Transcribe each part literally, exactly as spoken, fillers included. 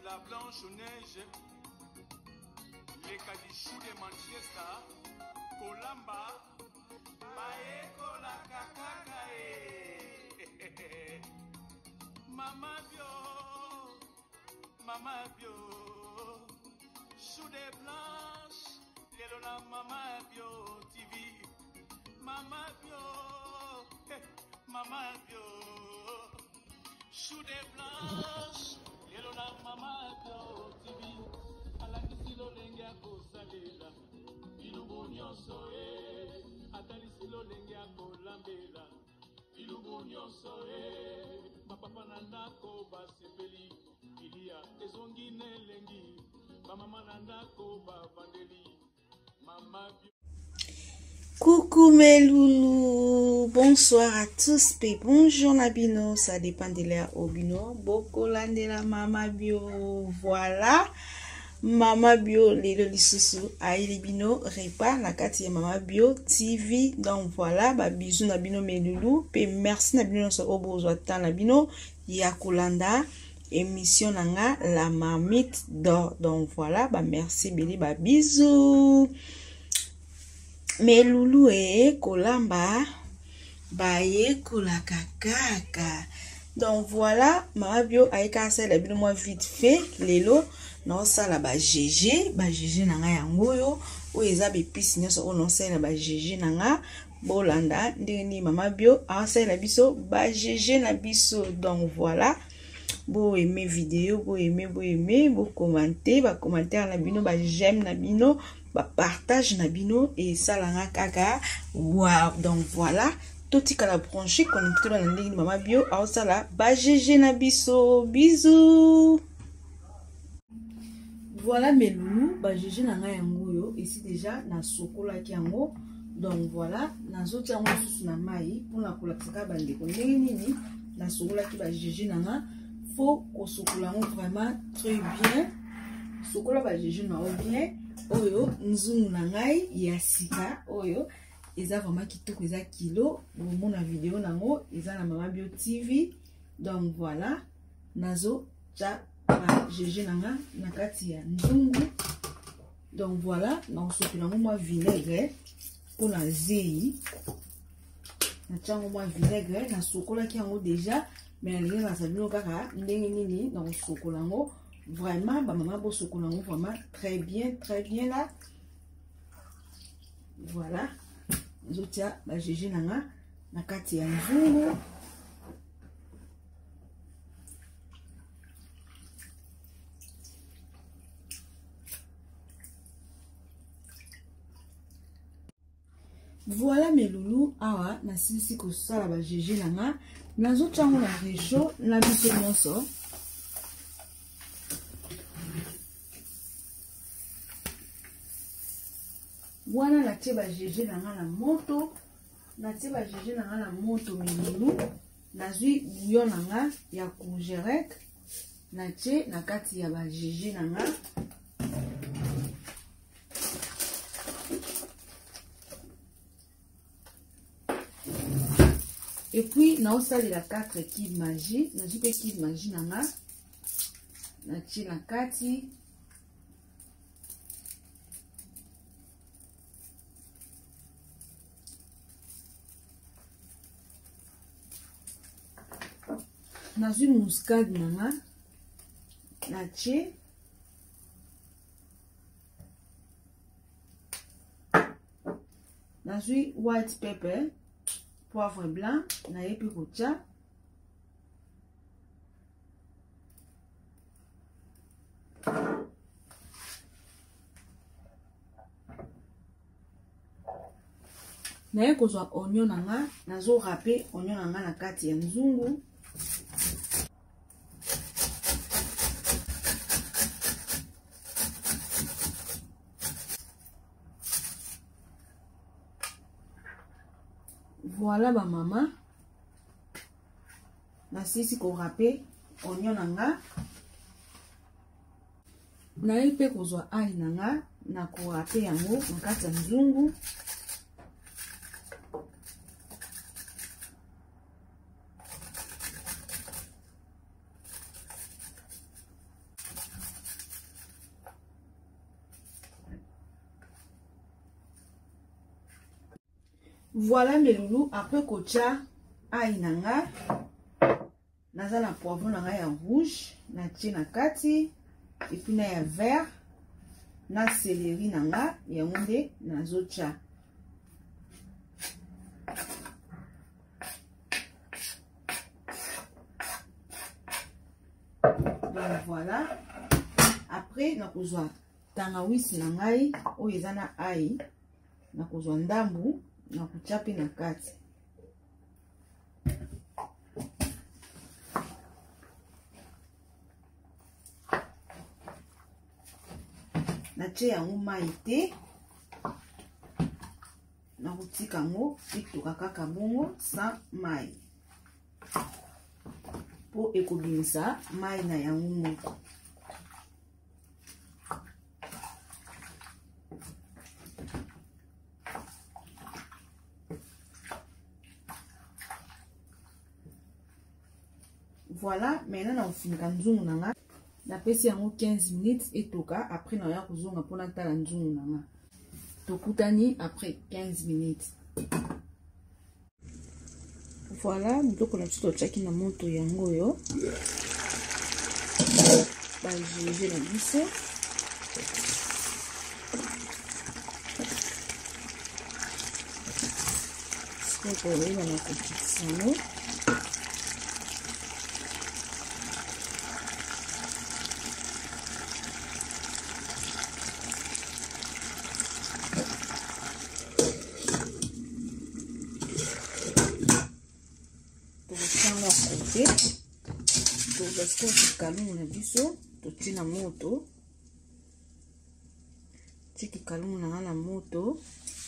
la Blanche-Neige, les Kadichou de Manchester, Colamba, Maeko la Kakakae. Mama Bio, Mama Bio, Chou de Blanche, Lelona Mama Bio T V, Mama Bio, Mama Bio, Chou de Blanche. Yelona mama yo T V, alakisilo lengia kosalela, ilubu nyonso e, atalisilo lengia kolambela, ilubu nyonso e, mapapa nandako basepeli, ilia ezongi nelengi, mama nandako bavandeli, mama. Coucou mes loulous, bonsoir à tous, et bonjour Nabino, ça dépend de l'air au bino, boko landela mama bio, voilà, mama bio, les lisusu, aïe bino, repas, la carte mama bio, T V, donc voilà, bah bisous Nabino mes loulous, et merci Nabino so obo zoatan Nabino, yakulanda, émission nanga, la marmite d'or, donc voilà, bah merci Béli, bah bisous. Mais loulou e kolamba baye kolaka kaka. Donc voilà, ma bio aika sa la bino moi vite fait lelo non ça la ba G G, ba G G nanga yango yo o eza be pisi nyoso o non ça la ba G G nanga bolanda ndeni mama bio a sa la biso ba G G na biso. Donc voilà, bo aimer vidéo, bo aimer, bo aimer, bo commenter, ba commentaire na bino, ba j'aime na bino, ba partage na bino et ça la kaka. Wow, donc voilà, tout y la branché connecté dans la ligne mama bio, a ça la ba G G na biso, bisous. Voilà mes loulous, ba G G na nga yango yo, ici déjà na sokola ki yango. Donc voilà, na zoti yango sous na mai pour na kolakisaka bande ko ndenge nini na sokola ki ba G G na nga. Faut qu'on sokola vraiment très bien. Sokola ba G G na bien. Oyo nzungu na ngai ya sika oyo eza vraiment kitoko, eza kilo bon na vidéo nango eza na mama bio T V. Donc voilà, nazo ja ba G G nanga na kati ya nzungu. Donc voilà, na sokola moi vinaigre pour la zei na chango moi vinaigre na sokola ki yango déjà. Mais les gens savent kaka ndenge nini dans sokolango vraiment ba maman bo sokolango vraiment très bien très bien là. Voilà, zotia ba G G nanga na kati ya nzungu. Voilà mes loulous, awa na sisi ko sala ba G G nanga. Nazo chango na réchaud na biso nyonso. Wana na tie ba G G nanga na moto, na tie ba G G nanga na moto milulu, nazwi bouillon nanga ya kongerek, na tie na kati ya ba G G nanga. Et puis, na osali la quatre kib magie, na jipe kib magie nanga, na tie na kati. Na zui muscade nanga, na tie. Na zui white pepper. Poivre blanc, na yepi kocha. Na ye kozwa oignon nanga, nazo râper oignon nanga na kati ya nzungu. Voilà ba maman. Na sisi ko râper oignon nanga. Na yepe kozwa ail nanga na ko râper yango na kati ya nzungu. Voilà mes loulous, après kocha aïe nanga naza na poivron nanga ya rouge na tie na kati et puis na ya vert na céleri nanga ya nde nazocha. Donc voilà, après nakozwa tangawisi na ngai oyo eza na aïe, nakozwa ndambu nakotia pe na kati. Natie yango mai te, nakotika yango etoka kaka bongo sans mai po ekobimisa mai na yango moko. Voilà, maintenant na ofinika nzungu nanga na pesi yango quinze minutes etoka. Après na ya kozonga pona tala nzungu nanga. Tokutani après quinze minutes. Voilà, biloko na biso totiaki na moto yango yo ba gingembre na biso. Siko oyeba na kokitisa yango. Tozasko kikalungu na biso totie na moto, tie kikalungu na nga na moto.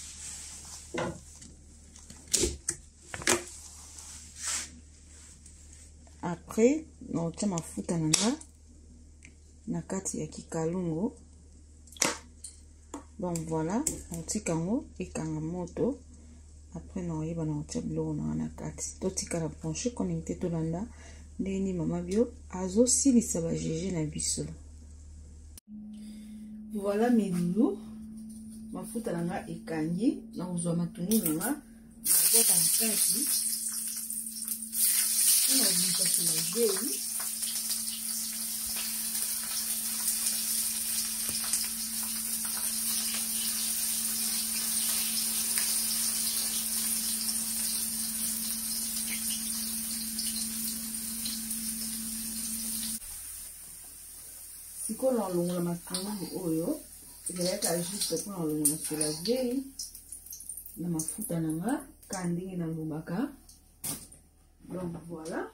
Après naotia mafuta na nga na kati ya kikalungu. Bon voilà, naotika yango ekanga moto. Après naoyeba naotia biloko na nga na kati. Totika la branche connecté tolanda ndeni mama bio azo silisa ba jeje na biso. Voilà mes loulous, mafuta na nga ekangi, na kozwa matungulu na nga nazoka na kati. Na ozika kila jei. Siko na longola matungulu oyo ezalaka juste po na longola sola vei na mafuta na nga ka ndenge na lobaka. Donc voilà,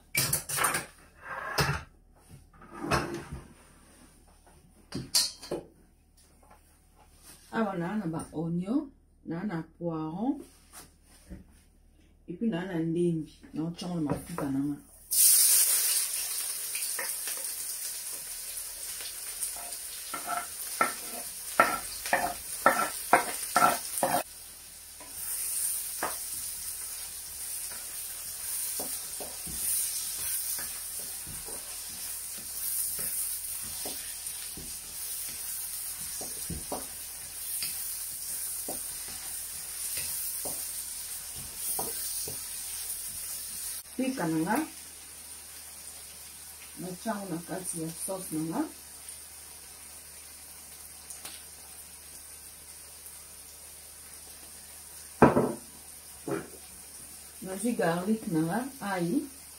awa na na ba oignon, na na poiron et puis na na ndembi na otchango na mafuta na nga. Pika na nga na chango na kati ya sauce na nga. Nazwi garlic na nga, ail.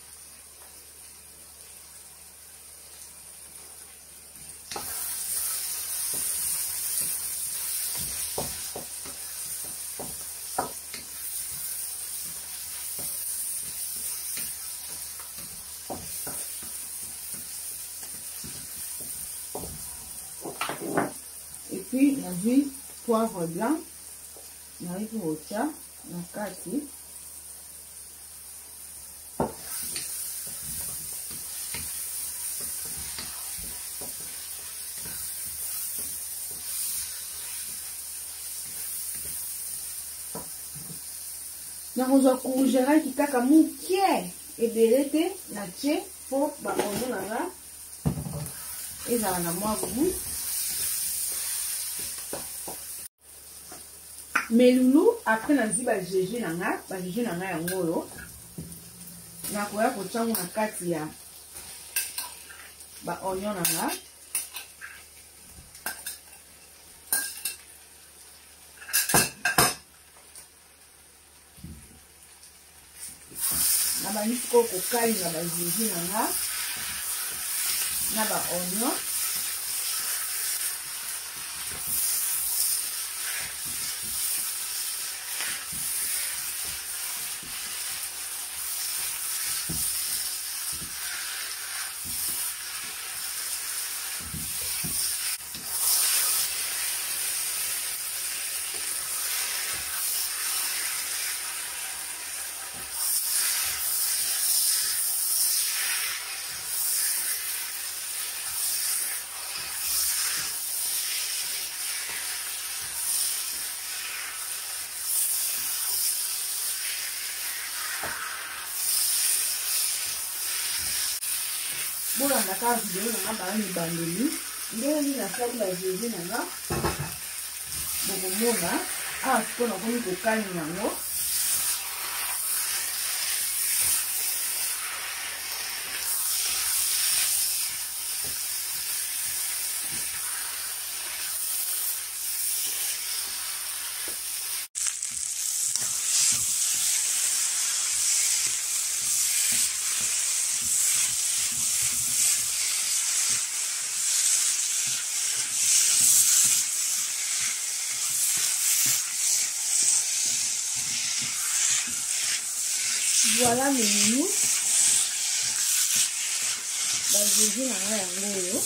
Et puis nazwi poivre blanc nayi kotia na kati. Nakozwa kugeraki kaka mukie ebele te na tie po bakondo na nga ezala na mwa bubu. melulu après nazi ba jeje nanga ba jeje nanga yango oyo nakoya kotyango na kati ya ba oignon nanga na banisi ko kokalinga ba jeje nanga na ba oignon. Bola na ka video na ba ni bandeli ndio ni na sababu la jeje na nga boko mona ah siko na komi kokani nango voilà mes menus. Bah, je vais dans la yango.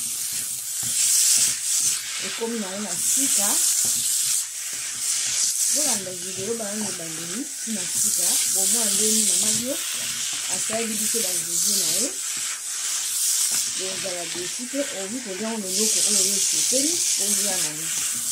Et comme il y a une sika, voilà la vidéo, bah on est bandé, une sika. Bon moi on est maman bio, à ça il dit que bah je vais là. Donc dans la décide, on veut qu'on ait un logo qu'on ait sauté, on y a la.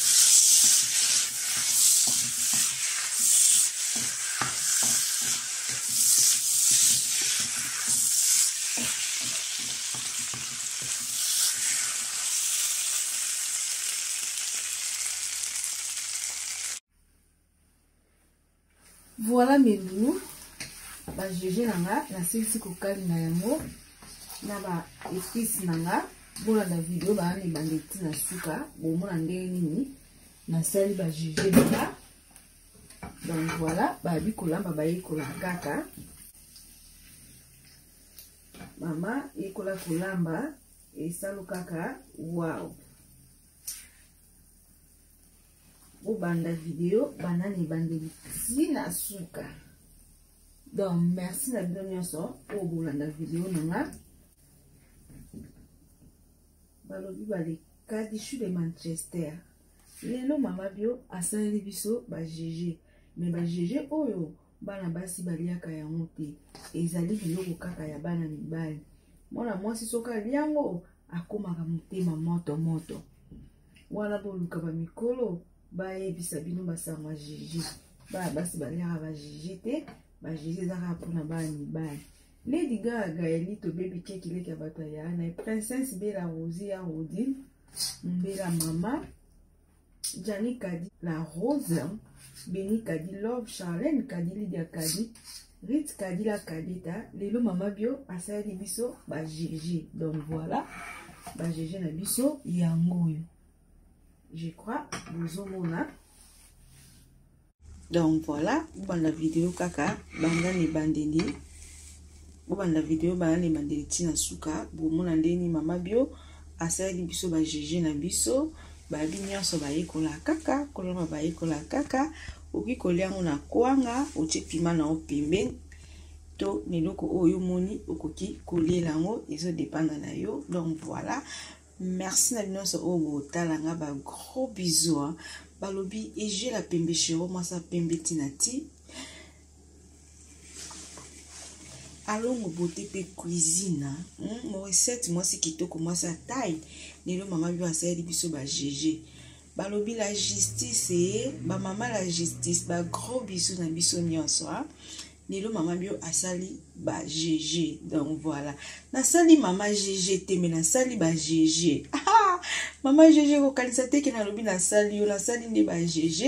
Voilà mes loups, bah jeje nanga na sisi kokali na yango na ba épices nanga bona na vidéo ba ni bandeti na suka bo mona ndenge nini na sali ba jeje nanga. Donc voilà ba bi kolamba ba ikola kaka mama ikola kolamba e salo kaka wow. Au banda vidéo banani bandeli na suka. Donc merci na bino so au bolanda vidéo nanga balobi bale kadichu de Manchester lelo mama bio asali biso ba jeje mais ba jeje oyo bana basi baliaka yango te ezali biloko kaka ya bana mibali mwana mwasi soka liango akomaka motema moto moto wana boluka ba mikolo ba ebisa bino basangwa jeje ba basi baliaka ba jeje te ba jeje zaka pona ba mibali. Lady Gaga elito baby cake leki bato ya na princesse Bella Rosie ya Odile Mbela mama Jani Kadi la Rose Beni Kadi Love Charlène Kadi Lydia Kadi Rit Kadi la Kadita lelo mama bio asali biso ba jeje. Donc voilà ba jeje na biso yango yo. Je crois vous omona. Donc voilà, bon la vidéo kaka banda ni bandeli. Bon la vidéo banda ni bandeli tina suka, bo mona ndeni mama bio asali biso ba jeje na biso, ba bi nyonso ba yekola kaka, koloma ba yekola kaka, oki koliango na kwanga, otie pima na opembe. To miloko oyo moni okoki kolela ngo ezo dépendre na yo. Donc voilà. Merci na bino so obo talanga ba gros bisous hein. Balobi et j'ai la pembe chéro moi ça pembe tinati. Allons au beauté pe cuisine hein. Mon recette moi c'est kitoko moi ça taille. Nelo maman bio asali biso ba jeje. Balobi la justice et ba maman la justice ba gros bisous na biso nyonso hein. Nelo maman bio asali ba jeje. Donc voilà. Na sali maman jeje te mais na sali ba jeje. Ah maman jeje ko kanisa te ke na lobi na sali yo na sali ne ba jeje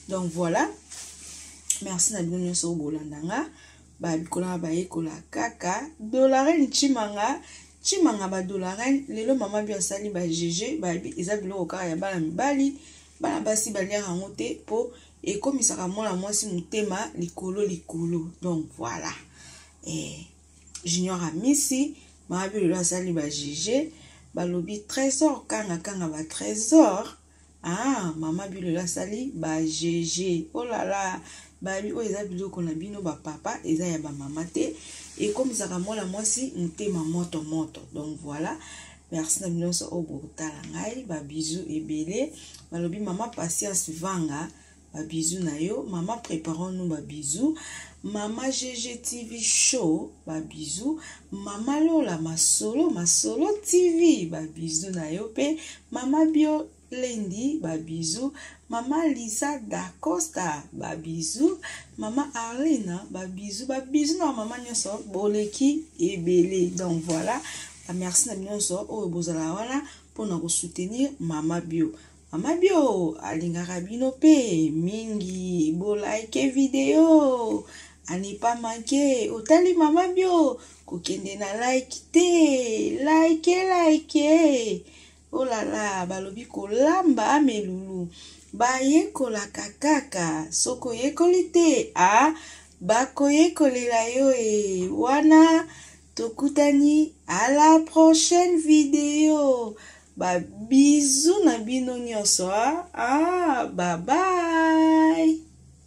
Donc voilà. Merci na bino nyonso bolandanga. Ba bikola ba ekola kaka. Dolaren chimanga. Chimanga ba dolaren. Lelo mama bio sali ba G G. Ba bi eza biloko kaka ya bana mibali. Bana basi balia rango te po ekomisaka mwana mwasi mutema likolo likolo. Donc voilà. Eh, Junior Amisi. Mama bio lelo sali ba G G. Balobi trésor kanga kanga ba trésor. Ah, mama bio lelo sali ba G G. Oh là là. Babi o eza biloko na bino ba papa eza ya ba mama te et comme ça ka mwana mwasi mutema moto moto. Donc voilà, merci na bino so obotala ngai ba bisous ebele. Balobi mama patience vanga ba bisous na yo, mama préparons nous ba bisous, mama G G T V show ba bisous, mama Lola masolo masolo T V ba bisous na yo pe mama bio Lendi, ba bisous. Maman Lisa da Costa, ba bisous. Maman Arlene, ba bisous. Ba bisous na maman nyonso, boleki ebele. Donc voilà, merci na nyonso o bozala wana pour na soutenir mama bio. Mama bio, alingaka bino pe mingi, bo like vidéo. Ani pas manqué, otali mama bio, kokende na like te, like like. Oh là là, balobi kolamba melulu. Ba yekola kakaka, soko yekolite, ah, bako yekolela yo e wana, tokutani, à la prochaine vidéo. Ba bisous na bino nyonso, ah, bye bye.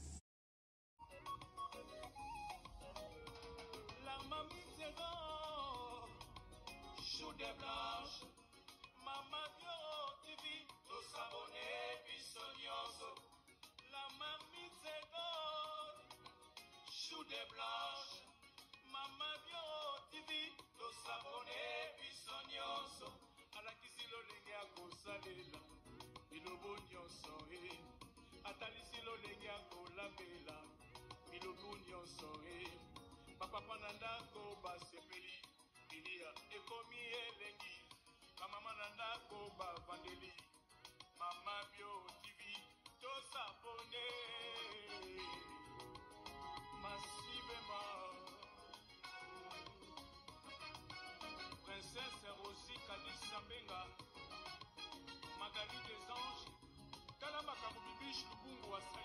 Des blanches, Mama Bio T V, to sabone bisonyoso, ala kisilo lenge akosalela, ilobo nyonso e, atalisilo lenge akolabela, ilobo nyonso e, papa panandako basepeli, ilia ekomi elengi, mama nandako bavandeli, Mama Bio T V, to sabone. Massivement, Princesse Rossi Kadis Sambenga, Magali des Anges, Talama Kamubibish Lubungu